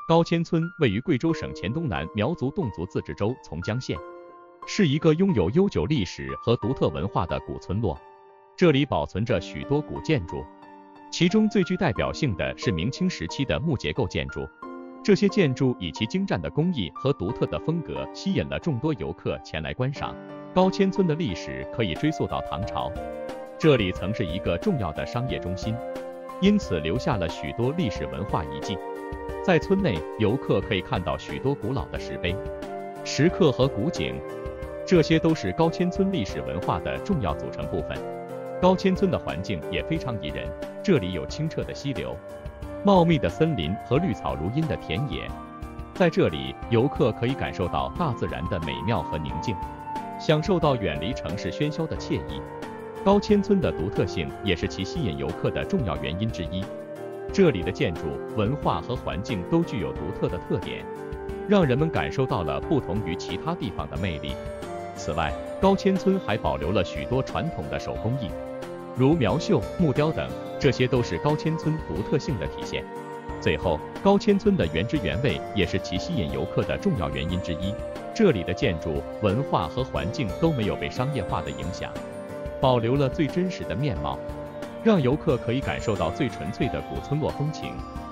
高千村位于贵州省黔东南苗族侗族自治州从江县，是一个拥有悠久历史和独特文化的古村落。这里保存着许多古建筑，其中最具代表性的是明清时期的木结构建筑。这些建筑以其精湛的工艺和独特的风格，吸引了众多游客前来观赏。高千村的历史可以追溯到唐朝，这里曾是一个重要的商业中心，因此留下了许多历史文化遗迹。在村内，游客可以看到许多古老的石碑、石刻和古井，这些都是高千村历史文化的重要组成部分。高千村的环境也非常宜人，这里有清澈的溪流、茂密的森林和绿草如茵的田野。在这里，游客可以感受到大自然的美妙和宁静，享受到远离城市喧嚣的惬意。高千村的独特性也是其吸引游客的重要原因之一。这里的建筑、文化和环境都具有独特的特点，让人们感受到了不同于其他地方的魅力。此外，高千村还保留了许多传统的手工艺，如苗绣、木雕等，这些都是高千村独特性的体现。最后，高千村的原汁原味也是其吸引游客的重要原因之一。这里的建筑、文化和环境都没有被商业化的影响，保留了最真实的面貌，让游客可以感受到最纯粹的古村落风情。